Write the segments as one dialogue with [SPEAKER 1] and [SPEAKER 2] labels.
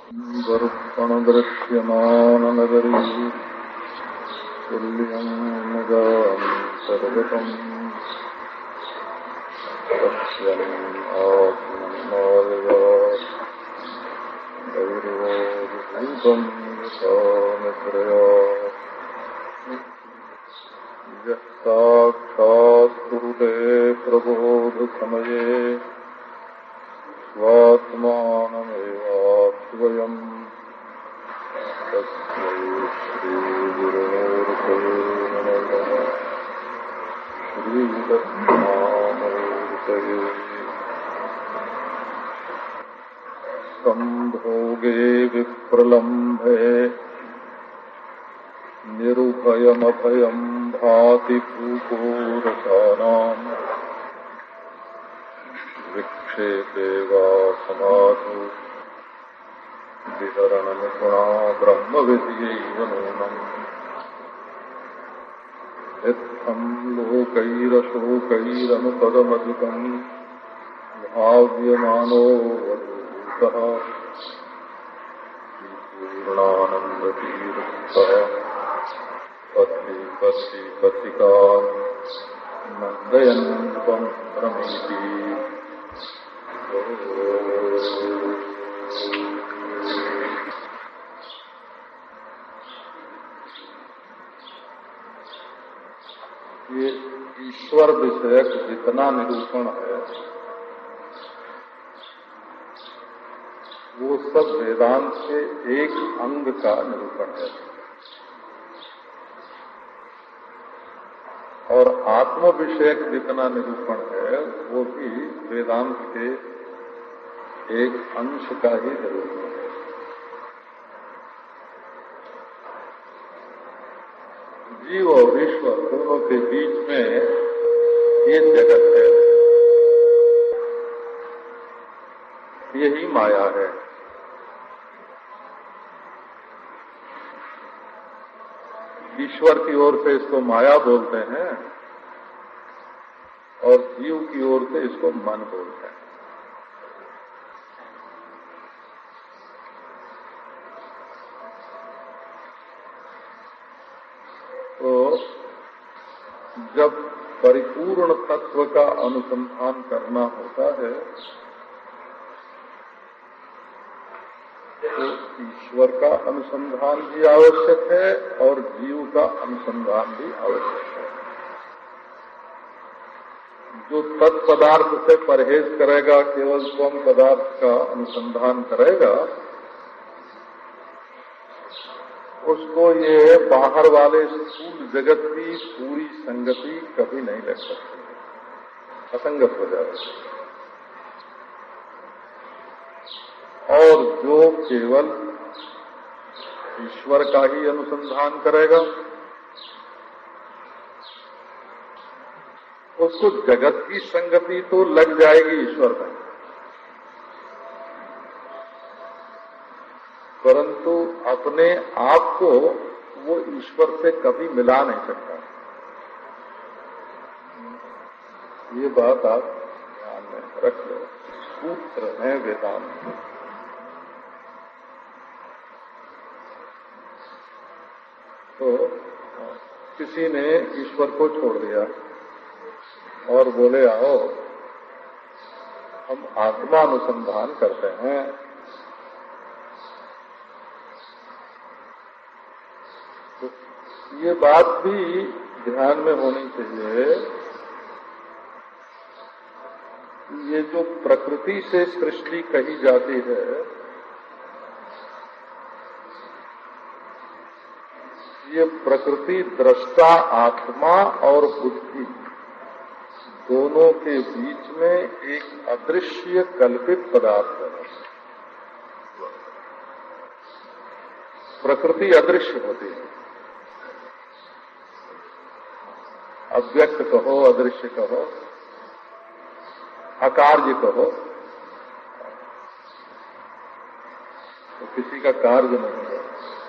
[SPEAKER 1] दर्पणदृश्यमाननगरी तुल्यं मुदान्तर्गतम् सत्यम् आत्मन्मायया दैर्वोद्भूतं यथा निद्रया यः साक्षात् कुरुते प्रबोधसमये स्वात्मानमेवास्वयम् तस्मै श्रीगुरोर्भवे नमः। श्रीदत्तामूर्तये संभोगे विप्रलम्भे निरुभयमभयम् भाति भूपोरसानाम् विक्षेपे वा समाधौ विहरणनिपुणा ब्रह्मविद्यैव नूनम् इत्थम् लोकैरशोकैरनुपदमधिकम् भाव्यमानो वधूतः पूर्णानन्दतीर्थः पथि पथि पथिका नन्दयन् त्वम् भ्रमीति। ये ईश्वर विषयक जितना निरूपण है वो सब वेदांत के एक अंग का निरूपण है, और आत्म विषयक जितना निरूपण है वो भी वेदांत के एक अंश का ही निरूपण है। जीव और ईश्वर दोनों के बीच में ये जगत है, यही माया है। ईश्वर की ओर से इसको माया बोलते हैं और जीव की ओर से इसको मन बोलते हैं। तो जब परिपूर्ण तत्व का अनुसंधान करना होता है तो ईश्वर का अनुसंधान भी आवश्यक है और जीव का अनुसंधान भी आवश्यक है। जो तत्पदार्थ से परहेज करेगा, केवल स्वयं पदार्थ का अनुसंधान करेगा, उसको ये बाहर वाले स्थूल जगत की पूरी संगति कभी नहीं लग सकती, असंगत हो जाएगी। और जो केवल ईश्वर का ही अनुसंधान करेगा उसको जगत की संगति तो लग जाएगी ईश्वर में, परंतु अपने आप को वो ईश्वर से कभी मिला नहीं सकता। ये बात आप ध्यान में रख लो, सूत्र है वेदांत में। तो किसी ने ईश्वर को छोड़ दिया और बोले आओ हम आत्मानुसंधान करते हैं, तो ये बात भी ध्यान में होनी चाहिए। ये जो प्रकृति से सृष्टि कही जाती है, ये प्रकृति दृष्टा आत्मा और बुद्धि दोनों के बीच में एक अदृश्य कल्पित पदार्थ है। प्रकृति अदृश्य होती है, अव्यक्त कहो, अदृश्य कहो, अकार्य कहो, तो किसी का कार्य नहीं है।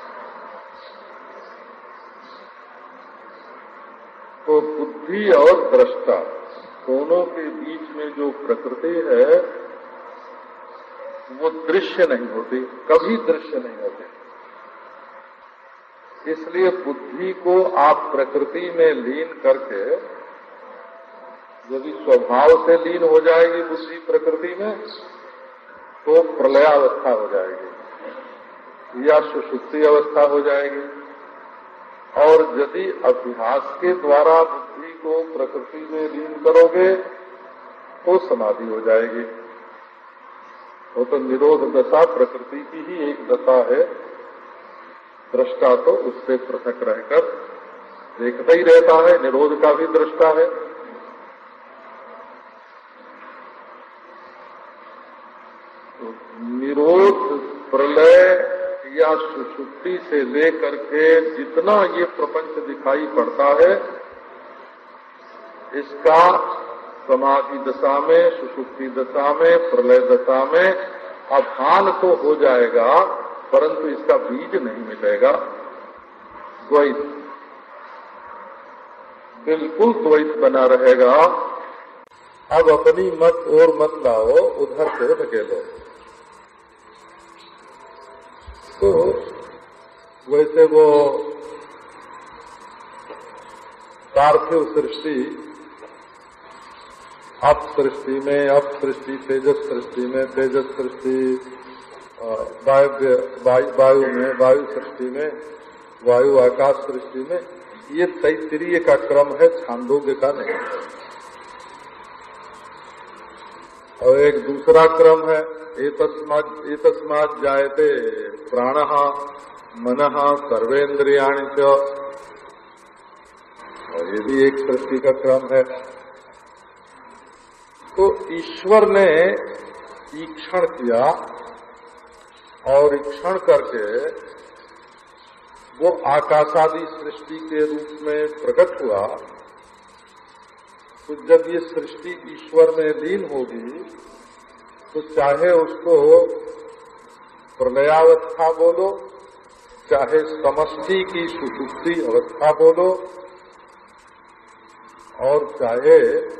[SPEAKER 1] तो बुद्धि और दृष्टा दोनों के बीच में जो प्रकृति है वो दृश्य नहीं होती, कभी दृश्य नहीं होते। इसलिए बुद्धि को आप प्रकृति में लीन करके, यदि स्वभाव से लीन हो जाएगी बुद्धि प्रकृति में, तो प्रलयावस्था हो जाएगी या सुषुप्ति अवस्था हो जाएगी। और यदि अभ्यास के द्वारा बुद्धि को प्रकृति में लीन करोगे तो समाधि हो जाएगी। वो तो निरोध दशा प्रकृति की ही एक दशा है। दृष्टा तो उससे पृथक रहकर देखता ही रहता है, निरोध का भी दृष्टा है। तो निरोध, प्रलय या सुषुप्ति से लेकर के जितना ये प्रपंच दिखाई पड़ता है, इसका समाधि दशा में, सुषुप्ति दशा में, प्रलय दशा में अभान तो हो जाएगा, परंतु इसका बीज नहीं मिलेगा। द्वैत, बिल्कुल द्वैत बना रहेगा। अब अपनी मत और मत लाओ, उधर से धकेलो। तो वैसे वो पार्थिव सृष्टि, अप सृष्टि में अप सृष्टि, तेजस सृष्टि में तेजस सृष्टि, वायु में वायु सृष्टि में वायु, आकाश सृष्टि में, ये तैत्तिरीय का क्रम है, छांदोग्य का नहीं। और एक दूसरा क्रम है, एतस्मात् जायते प्राणः मनः सर्वेन्द्रियाणि च, और ये भी एक सृष्टि का क्रम है। तो ईश्वर ने ईक्षण किया और ईक्षण करके वो आकाशादि सृष्टि के रूप में प्रकट हुआ। तो जब ये सृष्टि ईश्वर में लीन होगी तो चाहे उसको प्रलयावस्था बोलो, चाहे समष्टि की सुषुप्ति अवस्था बोलो, और चाहे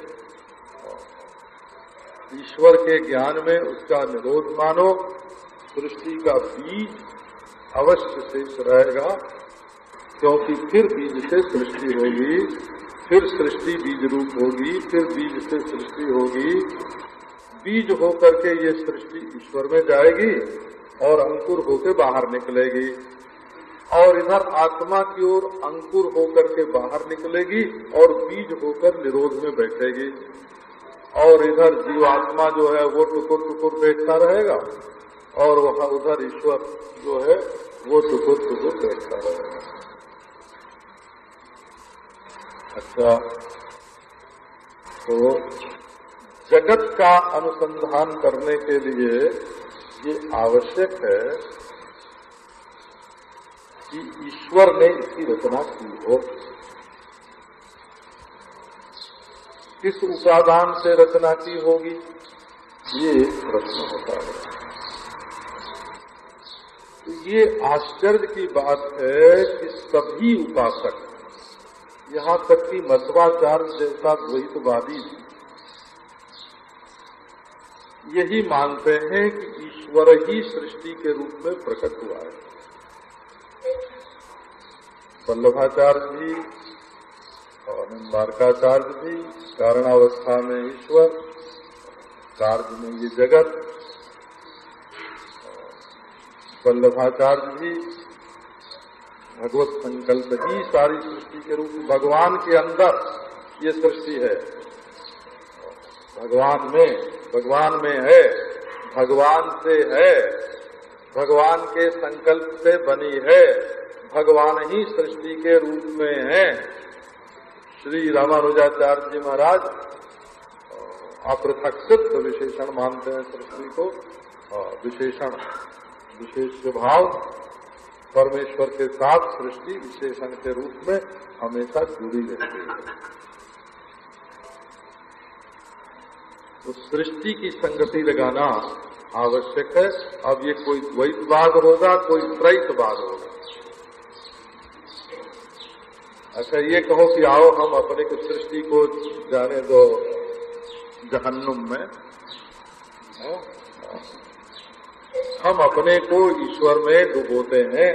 [SPEAKER 1] ईश्वर के ज्ञान में उसका निरोध मानो, सृष्टि का बीज अवश्य शेष रहेगा। क्योंकि फिर बीज से सृष्टि होगी, फिर सृष्टि बीज रूप होगी, फिर बीज से सृष्टि होगी। बीज होकर के ये सृष्टि ईश्वर में जाएगी और अंकुर होकर बाहर निकलेगी, और इधर आत्मा की ओर अंकुर होकर के बाहर निकलेगी और बीज होकर निरोध में बैठेगी। और इधर जीवात्मा जो है वो टुकुर टुकुर बैठता रहेगा, और वहां उधर ईश्वर जो है वो टुकुर टुकुर बैठता रहेगा। अच्छा, तो जगत का अनुसंधान करने के लिए ये आवश्यक है कि ईश्वर ने इसकी रचना की हो। किस उपादान से रचना की होगी, ये प्रश्न होता है। तो ये आश्चर्य की बात है कि सभी उपासक, यहाँ तक कि मध्वाचार्य जैसा द्वैतवादी यही मानते हैं कि ईश्वर ही सृष्टि के रूप में प्रकट हुआ है। वल्लभाचार्य जी और निम्बार्काचार्य भी, कारणावस्था में ईश्वर, कार्य में ये जगत। वल्लभाचार्य जी भगवत संकल्प ही सारी सृष्टि के रूप में, भगवान के अंदर ये सृष्टि है, भगवान में है, भगवान से है, भगवान के संकल्प से बनी है, भगवान ही सृष्टि के रूप में है। श्री रामानुजाचार्य जी महाराज अपृथक सिद्ध विशेषण मानते हैं सृष्टि को, विशेषण विशेष भाव परमेश्वर के साथ सृष्टि विशेषण के रूप में हमेशा जुड़ी रहती है। तो सृष्टि की संगति लगाना आवश्यक है। अब ये कोई द्वैतवाद होगा, कोई त्रैतवाद होगा। अच्छा, ये कहो कि आओ हम अपने को सृष्टि को जाने दो जहन्नुम में, हम अपने को ईश्वर में डुबोते हैं।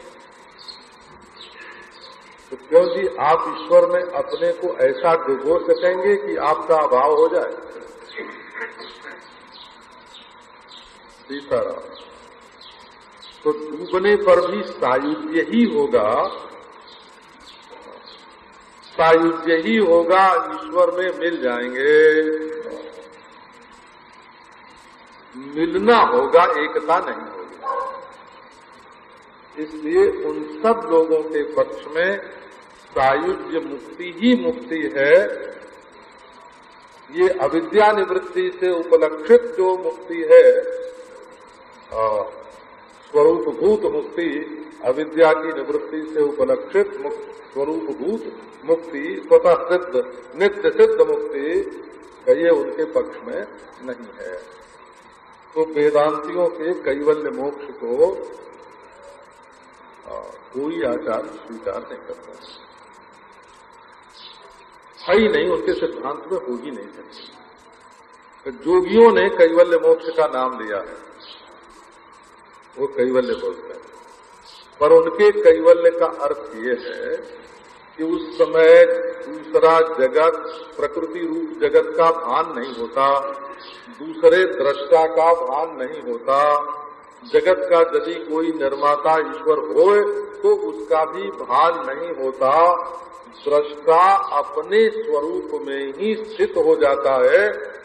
[SPEAKER 1] तो क्यों जी आप ईश्वर में अपने को ऐसा डुबो सकेंगे कि आपका अभाव हो जाए? सीताराम। तो डूबने पर भी सायुज्य ही होगा, सायुज्य ही होगा, ईश्वर में मिल जाएंगे। मिलना होगा, एकता नहीं होगी। इसलिए उन सब लोगों के पक्ष में सायुज्य मुक्ति ही मुक्ति है। ये अविद्या निवृत्ति से उपलक्षित जो मुक्ति है, स्वरूपभूत मुक्ति, अविद्या की निवृत्ति से उपलक्षित स्वरूपभूत मुक्ति, स्वतः सिद्ध नित्य सिद्ध मुक्ति, ये उनके पक्ष में नहीं है। तो वेदांतियों के कैवल्य मोक्ष को कोई आचार्य स्वीकार नहीं करता है ही नहीं, उनके सिद्धांत में हो ही नहीं सकती। जोगियों ने कैवल्य मोक्ष का नाम लिया है, वो कैवल्य बोलते हैं, पर उनके कैवल्य का अर्थ ये है कि उस समय दूसरा जगत, प्रकृति रूप जगत का भान नहीं होता, दूसरे दृष्टा का भान नहीं होता। जगत का यदि कोई निर्माता ईश्वर होए तो उसका भी भान नहीं होता। दृष्टा अपने स्वरूप में ही स्थित हो जाता है।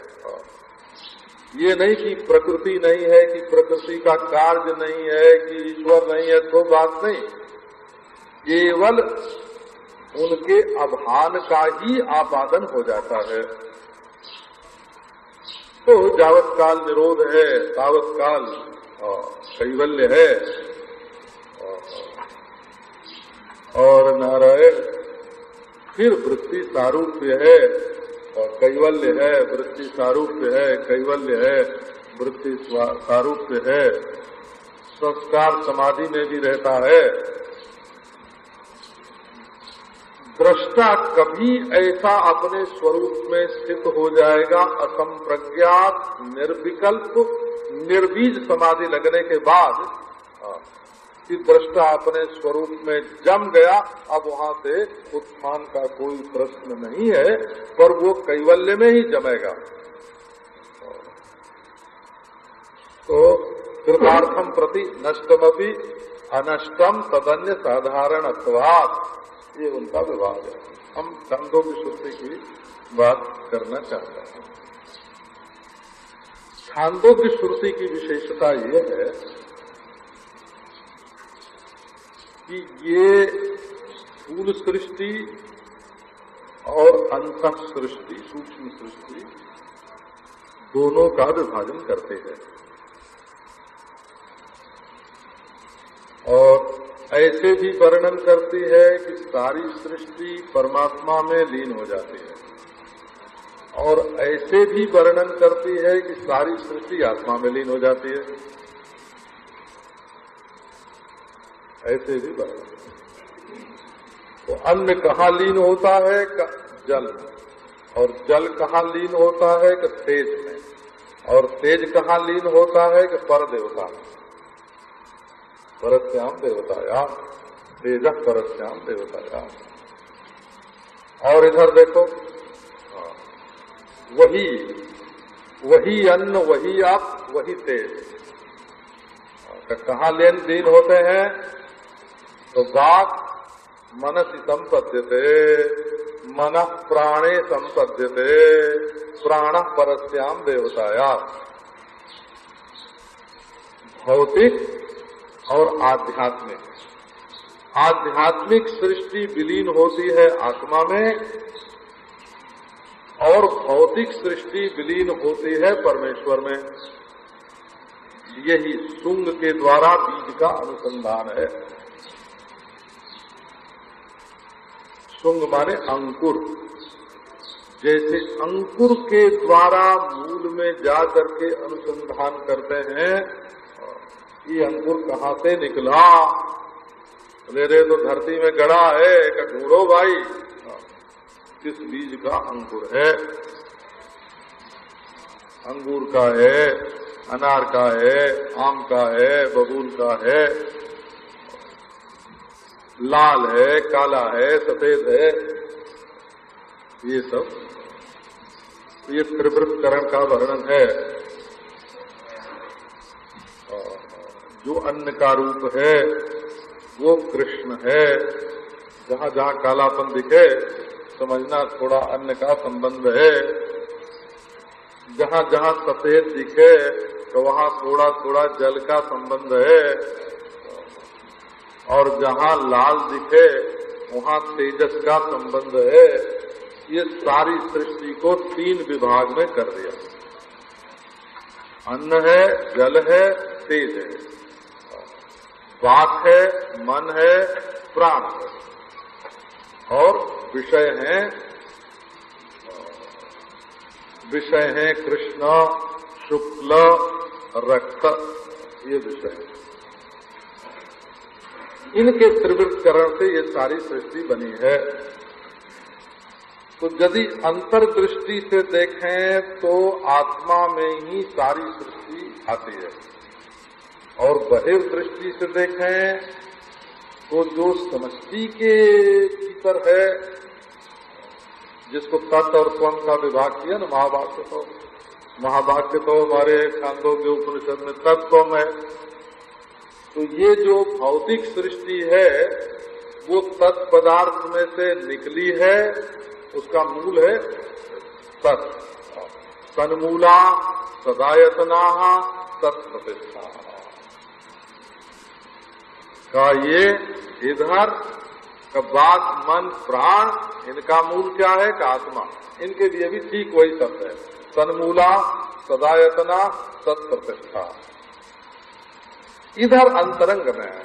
[SPEAKER 1] ये नहीं कि प्रकृति नहीं है, कि प्रकृति का कार्य नहीं है, कि ईश्वर नहीं है, तो बात नहीं। केवल उनके अभान का ही आपादन हो जाता है। तो जावत काल निरोध है, तावत काल कैवल्य है। और नारायण फिर वृत्ति सारूप्य है और कैवल्य है, वृत्ति सारूप्य है, कैवल्य है, वृत्ति सारूप्य है। संस्कार समाधि में भी रहता है। दृष्टा कभी ऐसा अपने स्वरूप में स्थित हो जाएगा, असंप्रज्ञात, निर्विकल्प, निर्बीज समाधि लगने के बाद कि दृष्टा अपने स्वरूप में जम गया, अब वहां से उत्थान का कोई प्रश्न नहीं है, पर वो कैवल्य में ही जमेगा। तो कृतार्थम प्रति नष्टमपि अनष्टम तदन्य साधारणत्वात्, ये उनका विभाग है। हम छांदोग्य श्रुति की बात करना चाहते हैं। छांदोग्य श्रुति की विशेषता ये है कि ये स्थूल सृष्टि और अंतः सृष्टि, सूक्ष्म सृष्टि, दोनों का विभाजन करते हैं। और ऐसे भी वर्णन करती है कि सारी सृष्टि परमात्मा में लीन हो जाती है, और ऐसे भी वर्णन करती है कि सारी सृष्टि आत्मा में लीन हो जाती है। ऐसे भी वर्णन। तो अन्न कहाँ लीन होता है? जल। और जल कहाँ लीन होता है? कि तेज में। और तेज कहाँ लीन होता है? कि पर देवता में। परस्याम देवताया, तेज परस्याम देवताया। और इधर देखो, वही अन्न, वही आप, वही तेज। कहाँ लीन होते हैं? तो वाक् मनसि संपद्यते, मनः प्राणे संपद्यते, प्राणः परस्याम देवताया। भौतिक और आध्यात्मिक। आध्यात्मिक सृष्टि विलीन होती है आत्मा में, और भौतिक सृष्टि विलीन होती है परमेश्वर में। यही शुंग के द्वारा बीज का अनुसंधान है। शुंग माने अंकुर। जैसे अंकुर के द्वारा मूल में जा करके अनुसंधान करते हैं, ये अंकुर कहाँ से निकला? मेरे तो धरती में गड़ा है, कि ढूंढो भाई किस बीज का अंकुर है। अंगूर का है, अनार का है, आम का है, बबूल का है, लाल है, काला है, सफेद है, ये सब ये त्रिवृतकरण का वर्णन है। जो अन्न का रूप है वो कृष्ण है। जहां जहां कालापन दिखे समझना थोड़ा अन्न का संबंध है। जहां जहां सफेद दिखे तो वहां थोड़ा थोड़ा जल का संबंध है। और जहां लाल दिखे वहां तेजस का संबंध है। ये सारी सृष्टि को 3 विभाग में कर दिया। अन्न है, जल है, तेज है, वाक है, मन है, प्राण है, और विषय हैं कृष्ण, शुक्ल, रक्त, ये विषय है। इनके त्रिवृतकरण से ये सारी सृष्टि बनी है। तो यदि अंतर्दृष्टि से देखें तो आत्मा में ही सारी सृष्टि आती है, और बहिर्दृष्टि से देखें तो जो समष्टि के भीतर है, जिसको तत् और त्वम का विभाग किया ना महावाक्य तो हमारे छांदोग्य उपनिषद में तत्त्वम है। तो ये जो भौतिक सृष्टि है वो तत्पदार्थ में से निकली है, उसका मूल है तत्। तन्मूला सदायतना तत्प्रतिष्ठा का ये इधर का वाक, मन, प्राण, इनका मूल क्या है का आत्मा। इनके लिए भी ठीक वही शब्द है, तन्मूला सदायतना तत्प्रतिष्ठा। इधर अंतरंग में है,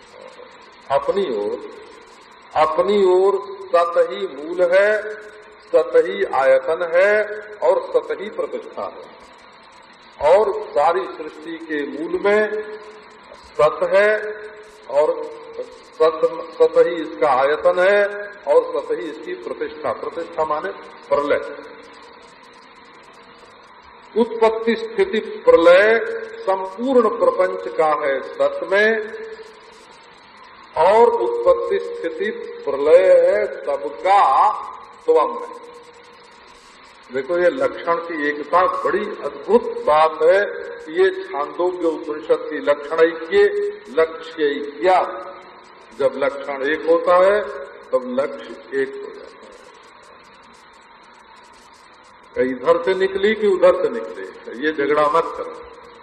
[SPEAKER 1] अपनी ओर सत ही मूल है, सत ही आयतन है और सत ही प्रतिष्ठा है। और सारी सृष्टि के मूल में सत है और सत ही इसका आयतन है और सत ही इसकी प्रतिष्ठा। प्रतिष्ठा माने प्रलय, उत्पत्ति स्थिति प्रलय संपूर्ण प्रपंच का है सत में, और उत्पत्ति स्थिति प्रलय है सबका त्वम में। देखो ये लक्षण की एकता बड़ी अद्भुत बात है। ये छांदोग्य उपनिषद की लक्षण ऐक्य, लक्ष्य ऐक्या। जब लक्षण एक होता है तब लक्ष्य एक हो जाता है। इधर से निकली कि उधर से निकले, ये झगड़ा मत करो।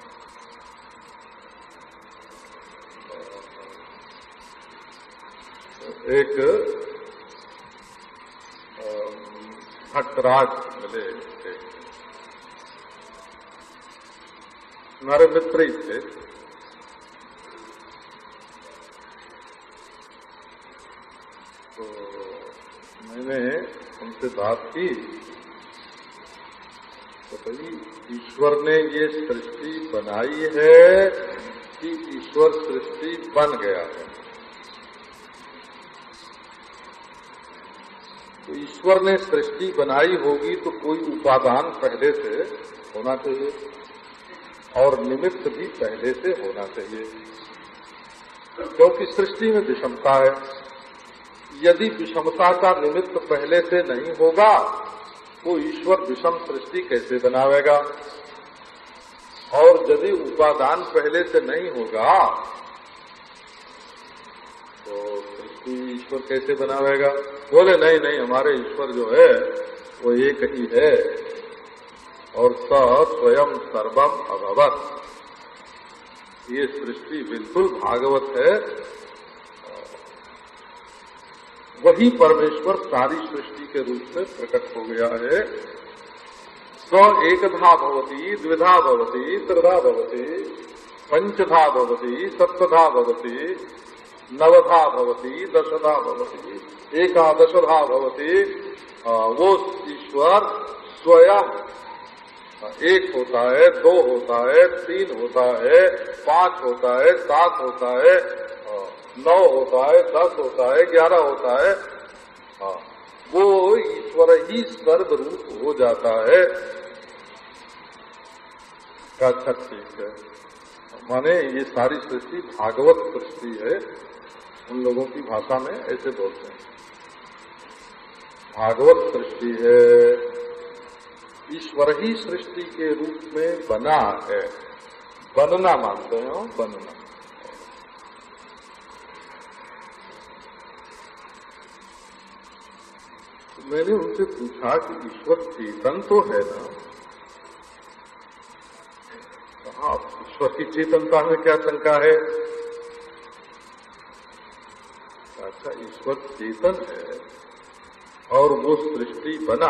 [SPEAKER 1] एक भट्टराज मिले, हमारे मित्र ही थे। तो मैंने उनसे बात की तो भाई ईश्वर ने ये सृष्टि बनाई है कि ईश्वर सृष्टि बन गया है। तो ईश्वर ने सृष्टि बनाई होगी तो कोई उपादान पहले से होना चाहिए और निमित्त भी पहले से होना चाहिए, क्योंकि सृष्टि में विषमता है। यदि विषमता का निमित्त पहले से नहीं होगा तो ईश्वर विषम सृष्टि कैसे बनावेगा। और यदि उपादान पहले से नहीं होगा तो सृष्टि ईश्वर कैसे बनावेगा। बोले नहीं नहीं, हमारे ईश्वर जो है वो एक ही है और स स्वयं सर्वम अभवत्। ये सृष्टि बिल्कुल भागवत है। वही परमेश्वर सारी सृष्टि के रूप में प्रकट हो गया है। स एकधा भवति, द्विधा भवति, त्रिधा भवति, पंचधा भवति, सप्तधा भवति, नवधा भवति, दशधा भवति, एकादशधा भवति। वो ईश्वर स्वयं एक होता है, 2 होता है, 3 होता है, 5 होता है, 7 होता है, 9 होता है, 10 होता है, 11 होता है। वो ईश्वर ही सर्वरूप हो जाता है। का अच्छा ठीक है। माने ये सारी सृष्टि भागवत सृष्टि है, उन लोगों की भाषा में ऐसे बोलते हैं, भागवत सृष्टि है, ईश्वर ही सृष्टि के रूप में बना है। बनना मानते हो, बनना। मैंने उनसे पूछा कि ईश्वर चेतन तो है ना? हाँ, ईश्वर की चेतनता में क्या शंका है? अच्छा, ईश्वर चेतन है और वो सृष्टि बना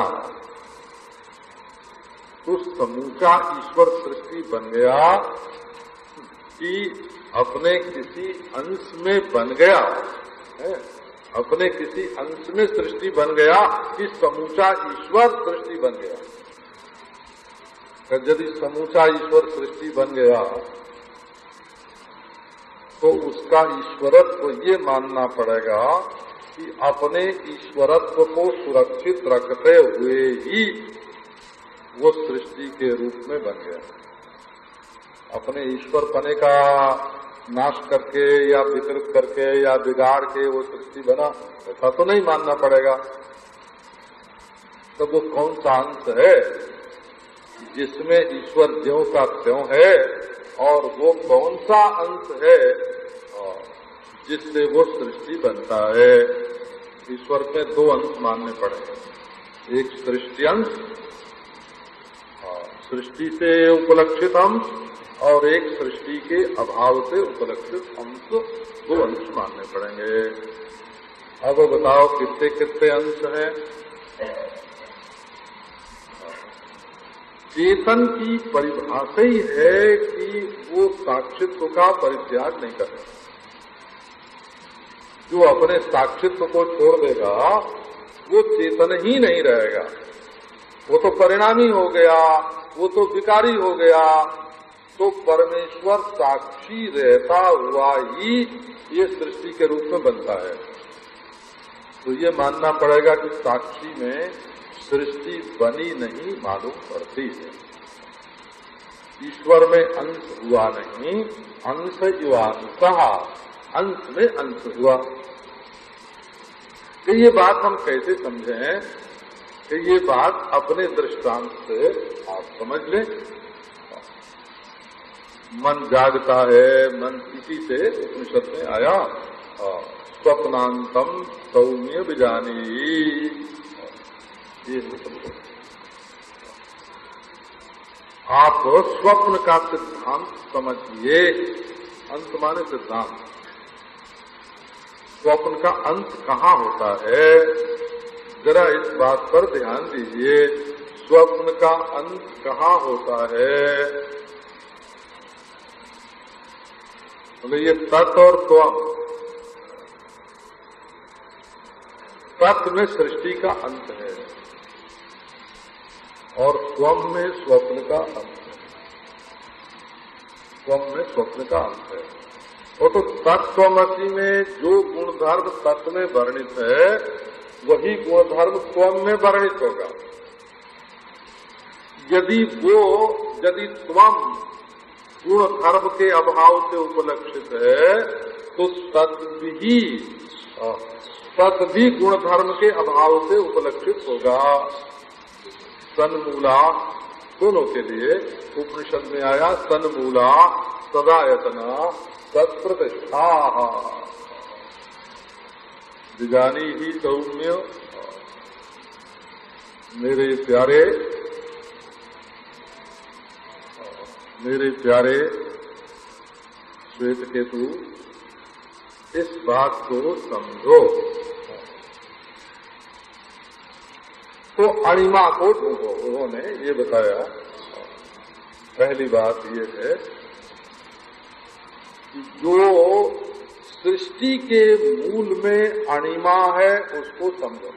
[SPEAKER 1] तो समूचा ईश्वर सृष्टि बन गया कि अपने किसी अंश में बन गया है? अपने किसी अंश में सृष्टि बन गया कि समूचा ईश्वर सृष्टि बन गया? यदि समूचा ईश्वर सृष्टि बन गया तो उसका ईश्वरत्व ये मानना पड़ेगा कि अपने ईश्वरत्व को सुरक्षित रखते हुए ही वो सृष्टि के रूप में बन गया। अपने ईश्वर पने का नाश करके या विकृत करके या बिगाड़ के वो सृष्टि बना, ऐसा तो नहीं मानना पड़ेगा। तो वो कौन सा अंश है जिसमें ईश्वर ज्यों का त्यों है, और वो कौन सा अंश है जिससे वो सृष्टि बनता है? ईश्वर के दो अंश मानने पड़ेंगे, एक सृष्टि अंश, सृष्टि से उपलक्षित अंश, और एक सृष्टि के अभाव से उपलक्षित अंश, दो अंश मानने पड़ेंगे। अब बताओ कितने कितने अंश हैं? चेतन की परिभाषा ही है कि वो साक्षित्व का परित्याग नहीं करे। जो अपने साक्षित्व को छोड़ देगा वो चेतन ही नहीं रहेगा, वो तो परिणामी हो गया, वो तो विकारी हो गया। तो परमेश्वर साक्षी रहता हुआ ही ये सृष्टि के रूप में बनता है। तो ये मानना पड़ेगा कि साक्षी में सृष्टि बनी नहीं मालूम पड़ती है। ईश्वर में अंश हुआ नहीं, अंश युवांशः, अंश में अंश हुआ। तो ये बात हम कैसे समझें कि ये बात अपने दृष्टांत से आप समझ लें। मन जागता है, मन इसी से उपनिषद में आया, स्वप्नांतम सौम्य विजानी, ये समझो। आप स्वप्न का सिद्धांत समझिए, अंत माने सिद्धांत। स्वप्न का अंत कहाँ होता है, जरा इस बात पर ध्यान दीजिए। स्वप्न का अंत कहाँ होता है? बोले ये तत् और त्वम, तत् में सृष्टि का अंत है और स्वम में स्वप्न का अंत है। स्वम में स्वप्न का अंत है। वो तो तत्त्वमसि में जो गुणधर्म तत्व में वर्णित है वही गुणधर्म स्वम में वर्णित होगा। यदि त्वम गुणधर्म के अभाव से उपलक्षित है तो सत भी गुणधर्म के अभाव से उपलक्षित होगा। सन्मूला दोनों के लिए उपनिषद में आया, सन्मूला सदायतना तत्प्रतिष्ठा विजानी ही सौम्य। मेरे प्यारे श्वेत केतु, इस बात को समझो। तो अणिमा को ढूंढो, उन्होंने ये बताया। पहली बात ये है कि जो सृष्टि के मूल में अणिमा है उसको समझो,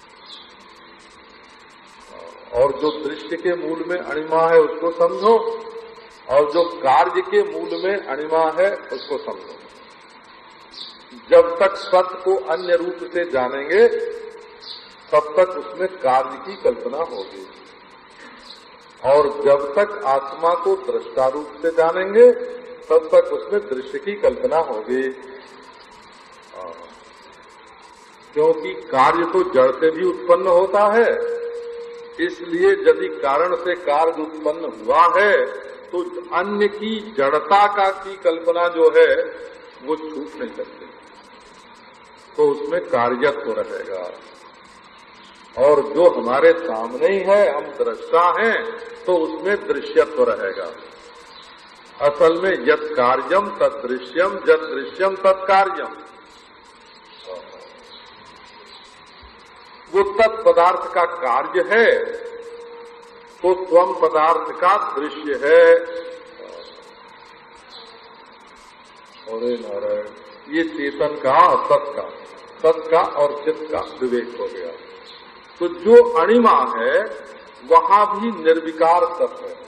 [SPEAKER 1] और जो दृश्य के मूल में अणिमा है उसको समझो, और जो कार्य के मूल में अणिमा है उसको समझो। जब तक सत्य को अन्य रूप से जानेंगे तब तक उसमें कार्य की कल्पना होगी, और जब तक आत्मा को दृष्टा रूप से जानेंगे तब तक उसमें दृश्य की कल्पना होगी। क्योंकि कार्य तो जड़ से भी उत्पन्न होता है, इसलिए यदि कारण से कार्य उत्पन्न हुआ है तो अन्य की जड़ता की कल्पना जो है वो छूट नहीं सकती, तो उसमें कार्यत्व रहेगा। और जो हमारे सामने ही है, हम दृष्टा हैं, तो उसमें दृश्यत्व रहेगा। असल में यत् कार्यम तत् दृश्यम, यत् दृश्यम तत् कार्यम, वो तत्पदार्थ का कार्य है तो स्वयं पदार्थ का दृश्य है। और नारायण, ये चेतन का सत का और चित्त का विवेक हो गया। तो जो अणिमा है वहां भी निर्विकार सत है,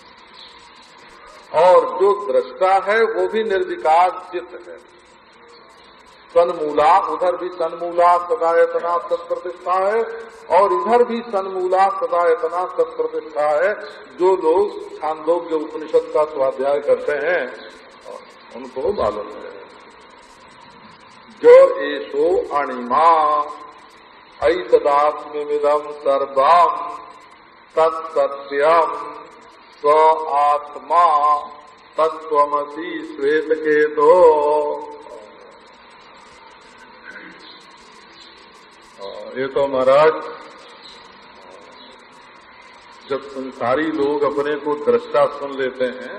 [SPEAKER 1] और जो दृष्टा है वो भी निर्विकार चित्त है। सन्मूला, उधर भी सन्मूला सदायतना सत्प्रतिष्ठा है, और इधर भी सन्मूला सदायतना सत्प्रतिष्ठा है। जो लोग छांदोग्य उपनिषद का स्वाध्याय करते हैं उनको मालूम है। जो एषो अणिमा ऐतदात्म्यमिदं सर्वं तत्सत्यं स आत्मा तत्त्वमसि श्वेतकेतो। ये तो महाराज जब संसारी लोग अपने को दृष्टा सुन लेते हैं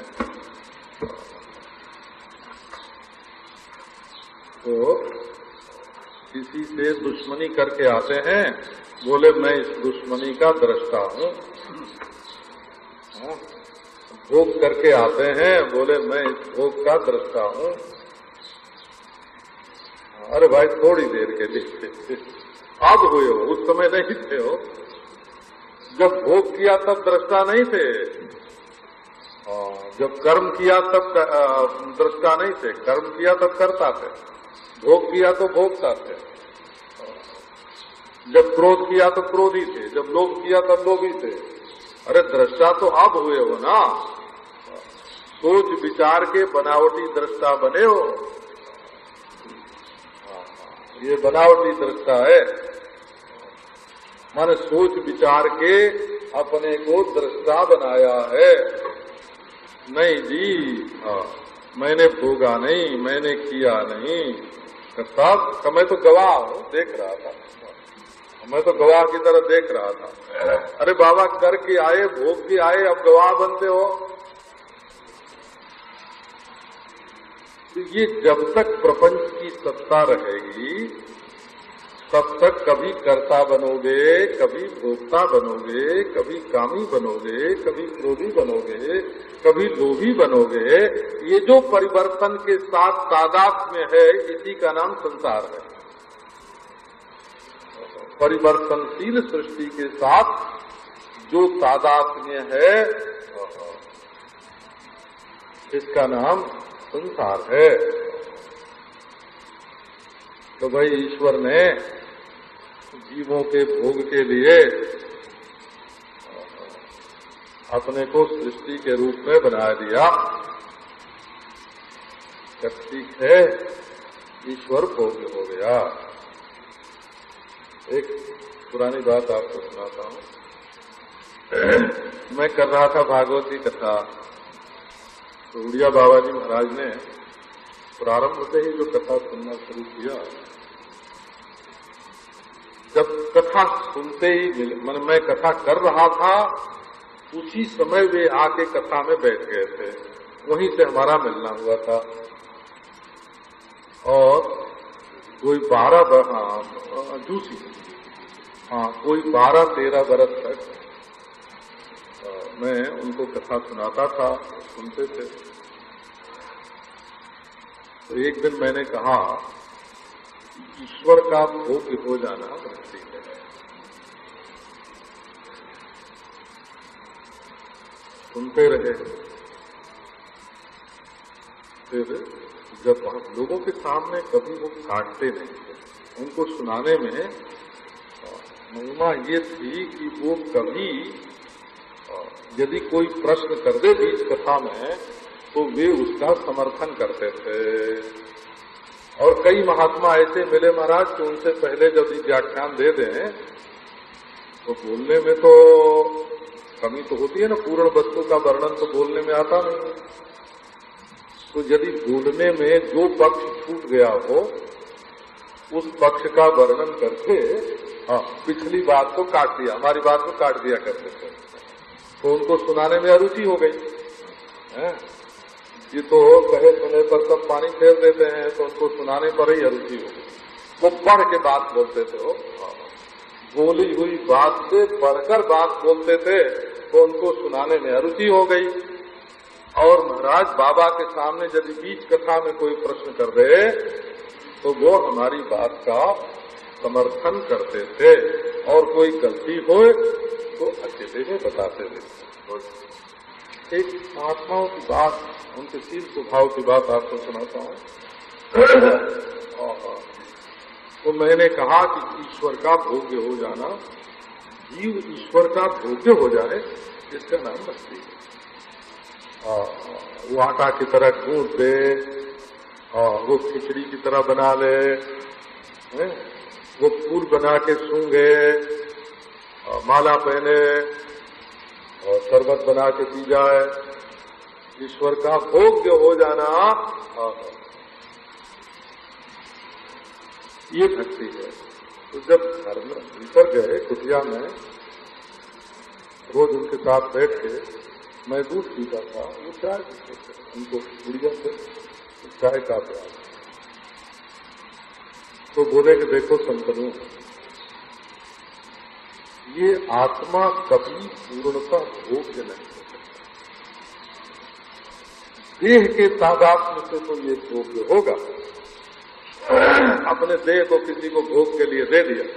[SPEAKER 1] तो किसी से दुश्मनी करके आते हैं, बोले मैं इस दुश्मनी का दृष्टा हूँ। भोग करके आते हैं, बोले मैं इस भोग का दृष्टा हूँ। अरे भाई थोड़ी देर के लिए अब हुए हो, उस समय नहीं थे हो। जब भोग किया तब दृष्टा नहीं थे, जब कर्म किया तब दृष्टा नहीं थे। कर्म किया तब करता थे, भोग किया तो भोगता थे। जब क्रोध किया तो क्रोधी थे, जब लोभ किया तब लोभी थे। अरे दृष्टा तो अब हुए हो ना, सोच विचार के बनावटी दृष्टा बने हो। ये बनावटी दृष्टा है, माने सोच विचार के अपने को दृष्टा बनाया है। नहीं जी, मैंने भोगा नहीं, मैंने किया नहीं। साहब मैं तो गवाह हूँ, देख रहा था, मैं तो गवाह की तरह देख रहा था। अरे बाबा करके आए, भोग के आए, अब गवाह बनते हो। तो ये जब तक प्रपंच की सत्ता रहेगी तब तक कभी कर्ता बनोगे, कभी भोक्ता बनोगे, कभी कामी बनोगे, कभी क्रोधी बनोगे, कभी लोभी बनोगे। ये जो परिवर्तन के साथ तादात्म्य है, इसी का नाम संसार है। परिवर्तनशील सृष्टि के साथ जो तादात्म्य है, इसका नाम संसार है। तो भाई ईश्वर ने जीवों के भोग के लिए अपने को सृष्टि के रूप में बना दिया। ठीक है, ईश्वर भोग हो गया। एक पुरानी बात आपको सुनाता हूँ। मैं कर रहा था भागवती कथा, तो उड़िया बाबा जी महाराज ने प्रारंभ से ही जो कथा सुनना शुरू किया, जब कथा सुनते ही मैं कथा कर रहा था, उसी समय वे आके कथा में बैठ गए थे। वहीं से हमारा मिलना हुआ था। और कोई 12 जूसी, कोई 12-13 बरस तक मैं उनको कथा सुनाता था, सुनते थे। तो एक दिन मैंने कहा, ईश्वर का भोग हो जाना भक्ति है। सुनते रहे। फिर जब हम लोगों के सामने कभी वो काटते नहीं थे, उनको सुनाने में महिमा ये थी कि वो कभी यदि कोई प्रश्न कर दे बीच कथा में तो वे उसका समर्थन करते थे। और कई महात्मा ऐसे मिले महाराज कि उनसे पहले जब व्याख्यान दे दें तो बोलने में तो कमी तो होती है ना, पूर्ण वस्तु का वर्णन तो बोलने में आता नहीं। तो यदि बोलने में जो पक्ष छूट गया हो उस पक्ष का वर्णन करके पिछली बात को काट दिया, हमारी बात को काट दिया करते थे, तो उनको सुनाने में अरुचि हो गई है। ये तो कहे सुने पर सब पानी फेर देते हैं, तो उनको सुनाने पर ही अरुचि हो गई। वो पढ़ के बात बोलते थे, वो बोली हुई बात से पढ़कर बात बोलते थे, तो उनको सुनाने में अरुचि हो गई। और महाराज बाबा के सामने यदि बीच कथा में कोई प्रश्न कर दे तो वो हमारी बात का समर्थन करते थे, और कोई गलती हो तो अकेले में बताते थे। एक महात्माओं की बात, उनके शील स्वभाव की बात आपको सुनाता हूँ। तो मैंने कहा कि ईश्वर का भोग्य हो जाना, जीव ईश्वर का भोग्य हो जाए, इसका नाम भक्ति है। वो आटा की तरह गूंथ दे, वो खिचड़ी की तरह बना ले, वो फूल बना के सूंघे, माला पहने और शरबत बना के पी जाए, ईश्वर का भोग्य हो जाना, ये भक्ति है। तो जब घर में भीतर गए कुटिया में, रोज उनके साथ बैठ के मैं दूध पीता था, वो चाय पीते थे, उनको गुड़िया से चाय का प्यार। तो बोले कि देखो संतनों, ये आत्मा कभी पूर्णता भोग्य नहीं हो सकता। देह के तादात्म्य से तो ये भोग्य होगा, अपने देह को किसी को भोग के लिए दे दिया,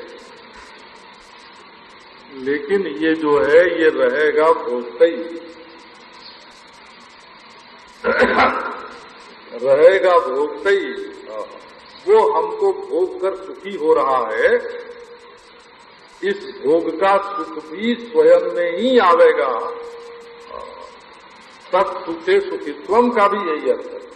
[SPEAKER 1] लेकिन ये जो है ये रहेगा भोगता ही, रहेगा भोगता ही। वो हमको भोग कर सुखी हो रहा है, इस भोग का सुख भी स्वयं में ही आवेगा। सब सुखे सुखित्वम का भी यही अर्थ है।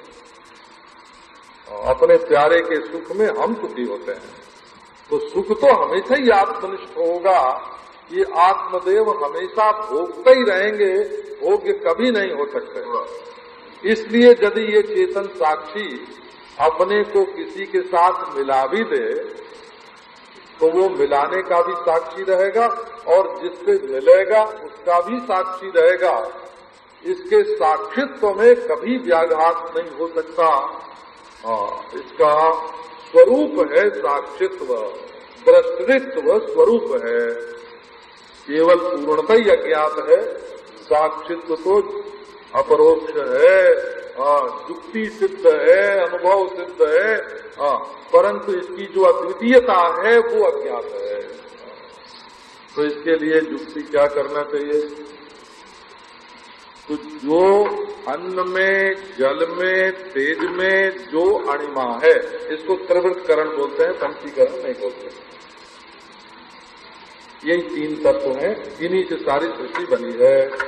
[SPEAKER 1] अपने प्यारे के सुख में हम सुखी होते हैं, तो सुख तो हमेशा ही आत्मनिष्ठ होगा। ये आत्मदेव हमेशा भोगते ही रहेंगे, भोग्य कभी नहीं हो सकते। इसलिए यदि ये चेतन साक्षी अपने को किसी के साथ मिला भी दे तो वो मिलाने का भी साक्षी रहेगा, और जिससे मिलेगा उसका भी साक्षी रहेगा। इसके साक्षित्व में कभी व्याघात नहीं हो सकता। इसका स्वरूप है साक्षित्व, दृष्टित्व स्वरूप है, केवल पूर्णता ही अज्ञात है। साक्षित्व तो अपरोक्ष है, युक्ति सिद्ध है, अनुभव सिद्ध है, परंतु इसकी जो अद्वितीयता है वो अज्ञात है। तो इसके लिए युक्ति क्या करना चाहिए? तो जो अन्न में, जल में, तेज में जो अणिमा है, इसको त्रिवृतकरण बोलते हैं, पंचीकरण नहीं बोलते। यही तीन तत्व हैं, इन्हीं से सारी सृष्टि बनी है।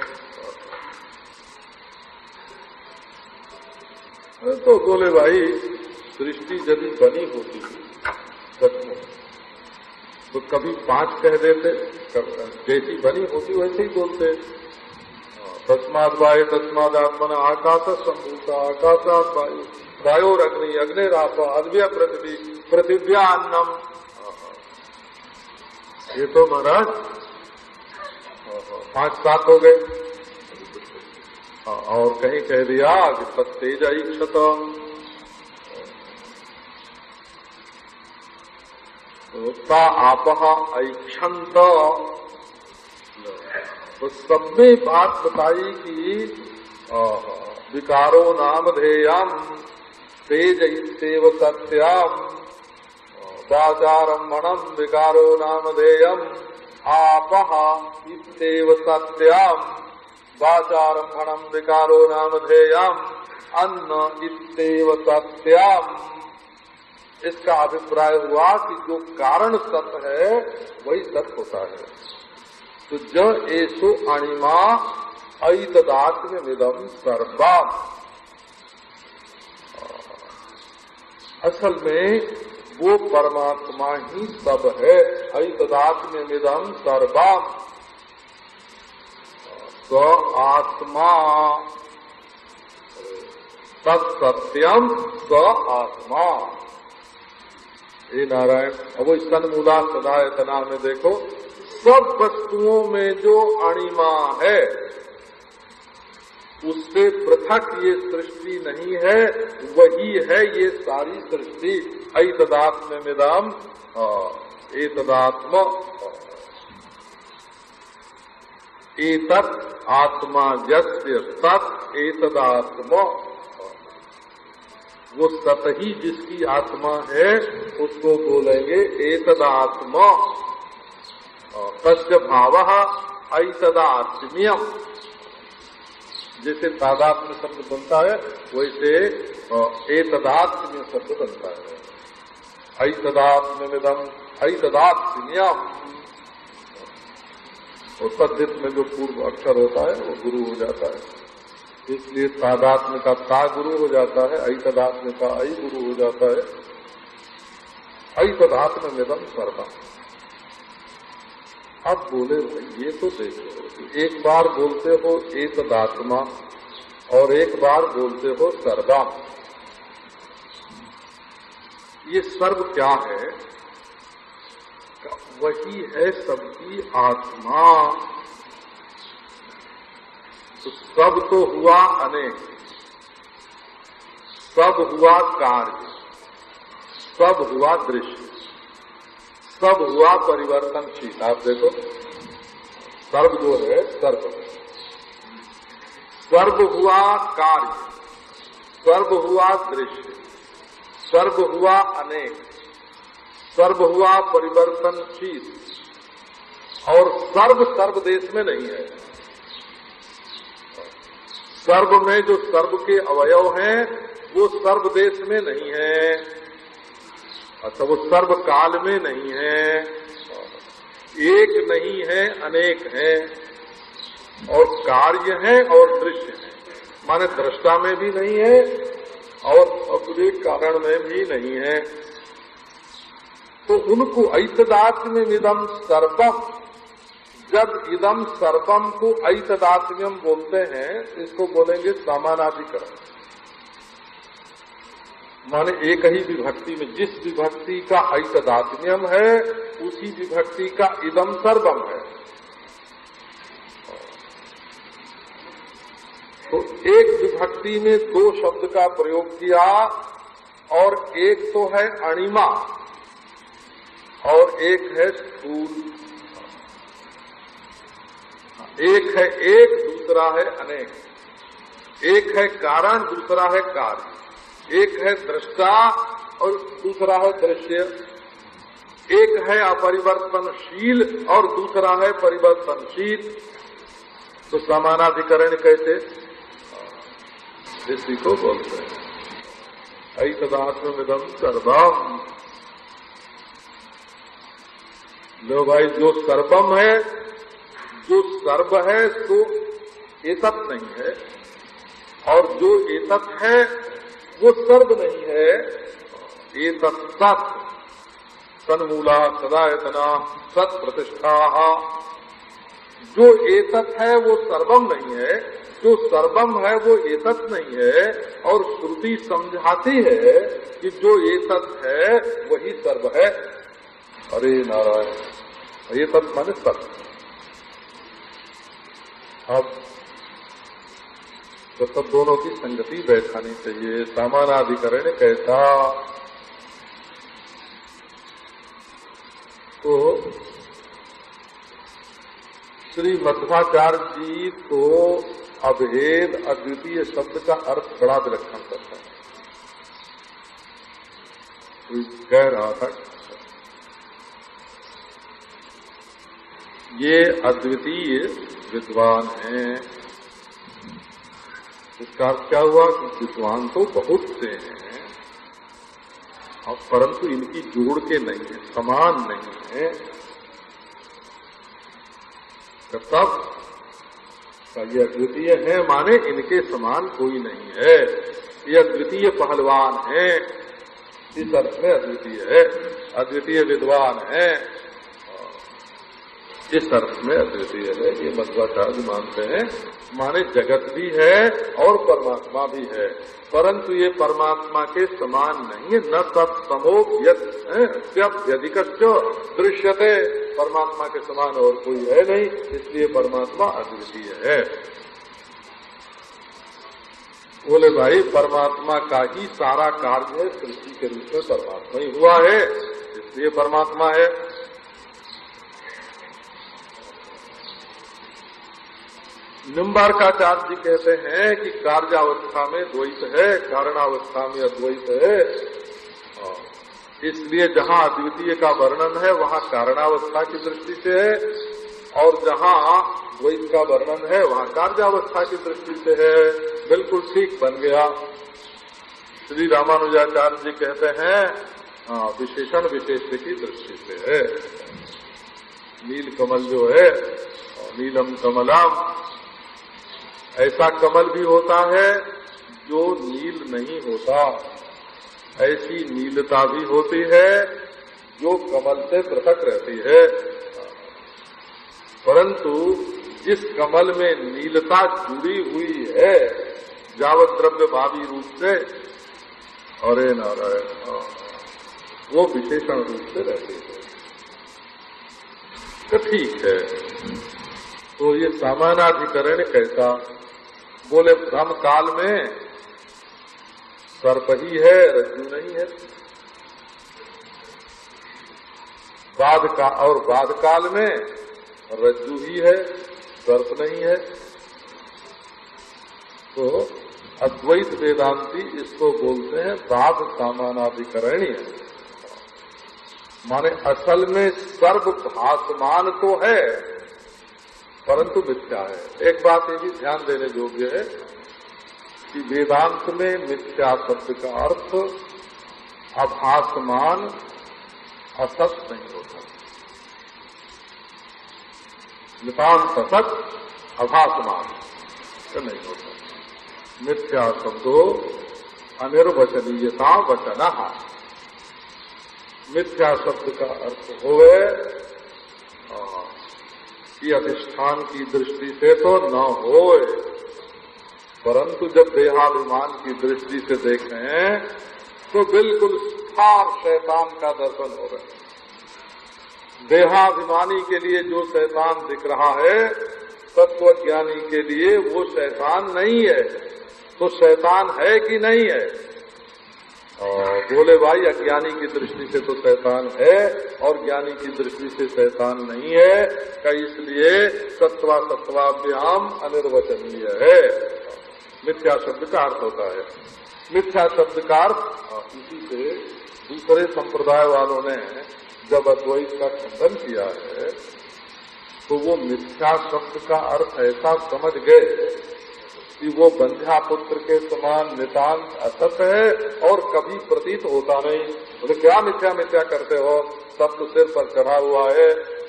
[SPEAKER 1] तो बोले भाई, सृष्टि यदि बनी होती तत्व तो कभी 5 कह देते, जैसी बनी होती वैसे ही बोलते। तस्माद वायु तस्मादात्मना आकाश संभूता आकाशात वायु वायोरग्नि अग्निरापा अद्भ्य पृथ्वी पृथिव्या अन्नम। ये तो महाराज 5-7 हो गए। और कहीं कह दिया कि तत्तेज ऐक्षत, ता आपह ऐक्षंत। तो सब में बात बताई कि विकारो नामधेयम तेज इत्येव सत्याम, वाचारम्भणम विकारो नामधेयम आपह इत्येव सत्याम, वाचारम्भणम विकारो नामधेयम अन्न इत्येव सत्याम। इसका अभिप्राय हुआ कि जो कारण सत्य है वही सत्य होता है। तो ज एसो अणिमा ऐतदात्म्यमिदं सर्वम्। असल में वो परमात्मा ही सब है। ऐतदात्म्यमिदं सर्वम् स आत्मा तत्सत्यम स आत्मा। हे नारायण, अब वो स्तनमूला सदायतना में देखो, सब वस्तुओं में जो अणिमा है उससे पृथक ये सृष्टि नहीं है, वही है ये सारी सृष्टि। ऐतदात्म्यमिदं एतदात्म एतत् आत्मा यस्य तत् एतदात्म। वो सत ही जिसकी आत्मा है उसको बोलेंगे एतदात्मा। तस्य भावः ऐतदात्म्यम्। जैसे तादात्म्य शब्द बनता है वैसे एतदात्म्य शब्द बनता है। ऐतदात्म्यमिदं ऐतदात्म्यम्। और तद्धित में जो पूर्व अक्षर होता है वो गुरु हो जाता है, इसलिए तादात्म्य का ता गुरु हो जाता है, ऐतदात्म्य का ऐ गुरु हो जाता है। ऐतदात्म्यमिदं सर्वम्। अब बोले भाई ये तो देखो, एक बार बोलते हो एतदात्मा और एक बार बोलते हो सर्वम्। ये सर्व क्या है? वही है सबकी आत्मा। तो सब तो हुआ अनेक, सब हुआ कार्य, सब हुआ दृश्य, सब हुआ परिवर्तनशील। आप देखो सर्व जो है सर्व, सर्व हुआ कार्य, सर्व हुआ दृश्य, सर्व हुआ अनेक, सर्व हुआ परिवर्तनशील, और सर्व सर्वदेश में नहीं है। सर्व में जो सर्व के अवयव हैं वो सर्वदेश में नहीं है, अच्छा वो सर्व काल में नहीं है, एक नहीं है अनेक है, और कार्य है और दृश्य है, माने दृष्टा में भी नहीं है और अपने कारण में भी नहीं है। तो उनको ऐतदात्म्यमिदं सर्वम्, जब इदम सर्वम को ऐतदात्म्यम बोलते हैं, इसको बोलेंगे समानाधिकरण। माने एक ही विभक्ति में जिस विभक्ति का ऐतदात्म्यम है उसी विभक्ति का इदम सर्वम है। तो एक विभक्ति में दो शब्द का प्रयोग किया, और एक तो है अणिमा और एक है स्थूल। एक है एक, दूसरा है अनेक। एक है कारण, दूसरा है कार्य। एक है दृष्टा और दूसरा है दृश्य। एक है अपरिवर्तनशील और दूसरा है परिवर्तनशील। तो समानाधिकरण कैसे? इसी को बोलते हैं ऐतदात्म्यमिदं सर्वम्। लो भाई, जो सर्वम है, जो सर्व है तो एतत् नहीं है, और जो एतत् है वो सर्व नहीं है। एतत् सत् तन्मूला सदायतना सत् प्रतिष्ठा। जो एतत् है वो सर्वम नहीं है, जो सर्वम है वो एतत् नहीं है, और श्रुति समझाती है कि जो एतत् है वही सर्व है। अरे नारायण, एतत् माने सत्य। अब तो सब दोनों की संगति बैठानी चाहिए। समानाधिकरण कैसा? तो श्री मध्वाचार्य जी तो अभेद अद्वितीय शब्द का अर्थ बड़ा विलक्षण करता है। कोई कह रहा था ये अद्वितीय विद्वान हैं। इसका अर्थ क्या हुआ कि विद्वान तो बहुत से हैं, और परंतु इनकी जोड़ के नहीं है, समान नहीं है। तब ये अद्वितीय है माने इनके समान कोई नहीं है, ये अद्वितीय पहलवान है, इस अर्थ में अद्वितीय है, अद्वितीय विद्वान है, इस अर्थ में अद्वितीय है। ये मध्वाचार्य मानते हैं, माने जगत भी है और परमात्मा भी है, परंतु ये परमात्मा के समान नहीं है। न तत्समोप्यधिकश्च दृश्यते, परमात्मा के समान और कोई है नहीं, इसलिए परमात्मा अद्वितीय है। बोले भाई परमात्मा का ही सारा कार्य है, सृष्टि के रूप में परमात्मा ही हुआ है, इसलिए परमात्मा है। निम्बार्काचार्य जी कहते हैं कि कार्यावस्था में द्वैत है, कारणावस्था में अद्वैत है, इसलिए जहाँ अद्वितीय का वर्णन है वहाँ कारणावस्था की दृष्टि से है, और जहाँ द्वैत का वर्णन है वहाँ कार्यावस्था की दृष्टि से है। बिल्कुल ठीक बन गया। श्री रामानुजाचार्य जी कहते हैं विशेषण विशेष्य की दृष्टि से है। नील कमल जो है, नीलम कमलम, ऐसा कमल भी होता है जो नील नहीं होता, ऐसी नीलता भी होती है जो कमल से पृथक रहती है। परंतु जिस कमल में नीलता जुड़ी हुई है जावत द्रव्य भावी रूप से, अरे नारायण, वो विशेषण रूप से रहती है। तो ठीक है, तो ये सामानाधिकरण कैसा? बोले भ्रम काल में सर्प ही है, रज्जु नहीं है। बाद काल में रज्जु ही है, सर्प नहीं है। तो अद्वैत वेदांती इसको बोलते हैं बाध सामानाधिकरणीय, माने असल में सर्व भासमान तो है परंतु मिथ्या है। एक बात ये भी ध्यान देने योग्य है कि वेदांत में मिथ्या शब्द का अर्थ अभासमान असत नहीं होता। नितांत असत अभासमान नहीं होता। मिथ्या शब्दो अनिर्वचनीयता वचना। मिथ्या शब्द का अर्थ होवे कि अधिष्ठान की दृष्टि से तो न होए, परंतु जब देहाभिमान की दृष्टि से देखें तो बिल्कुल सार शैतान का दर्शन हो रहा है। देहाभिमानी के लिए जो शैतान दिख रहा है, तत्वज्ञानी के लिए वो शैतान नहीं है। तो शैतान है कि नहीं है? बोले भाई अज्ञानी की दृष्टि से तो शैतान है और ज्ञानी की दृष्टि से शैतान नहीं है, का इसलिए सत्वाभ्याम अनिर्वचनीय है। मिथ्या शब्द का अर्थ होता है। मिथ्या शब्द का अर्थ इसी से दूसरे संप्रदाय वालों ने जब अद्वैत का खंडन किया है तो वो मिथ्या शब्द का अर्थ ऐसा समझ गए कि वो बंध्या पुत्र के समान नितांत असत है और कभी प्रतीत होता नहीं। बोले क्या मिथ्या मिथ्या करते हो? सब तो सिर पर चढ़ा हुआ है,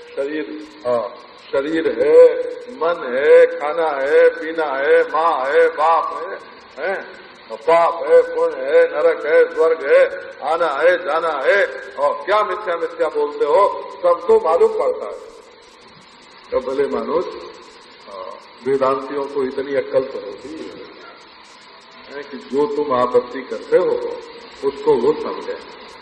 [SPEAKER 1] शरीर है, मन है, खाना है, पीना है, माँ है, बाप है, पाप है, पुण्य है, नरक है, स्वर्ग है, आना है, जाना है, और क्या मिथ्या मिथ्या बोलते हो? सब तो मालूम पड़ता है। तो भले मनुष्य वेदांतियों को इतनी अक्ल तो होती है कि जो तुम आपत्ति करते हो उसको वो समझे।